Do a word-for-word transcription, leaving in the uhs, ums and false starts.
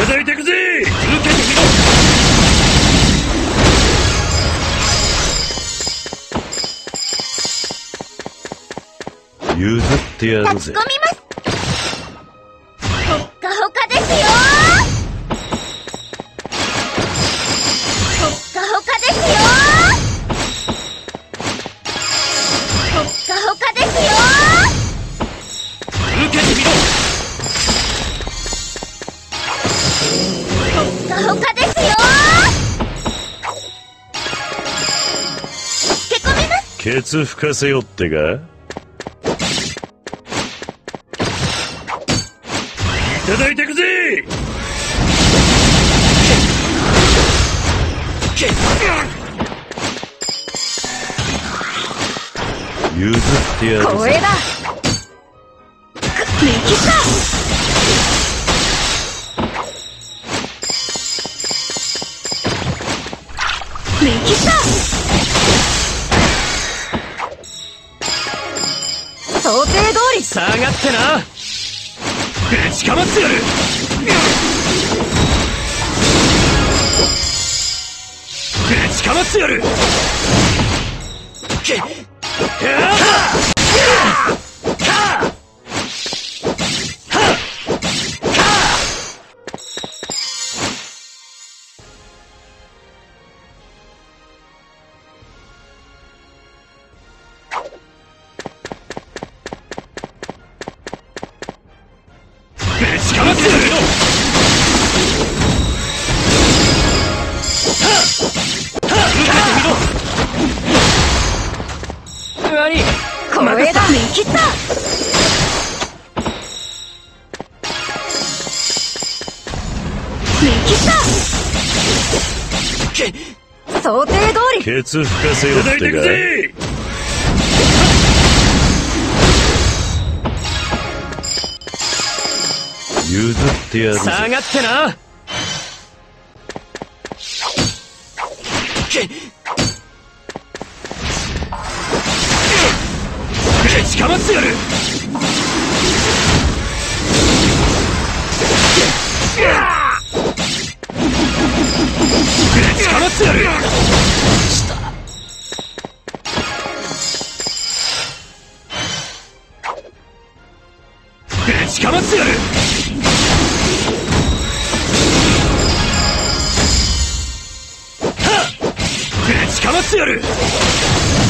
だいてくぜ。受けてみろ。譲ってやるぜ。 立ち込みます。ほっかほかですよ。ほっかほかですよ。ほっかほかですよ。 受けてみろ。 ほっかほかですよ。けこみます。 ケツ吹かせよってか。いただいてくぜ。譲ってやるぜ。 光栄だ。見切った。見切った。想定通り。 下がってな。ぶちかまってやる。ぶちかまってやる。けっぶちかまってやるよ。 光栄だ。見切った。見切った。想定通り。 ケツ吹かせよってか。譲ってやるぜ。 下がってな。 ぶちかまってやる。ぶちかまってやる。ぶちかまってやる。ぶちかまってやる。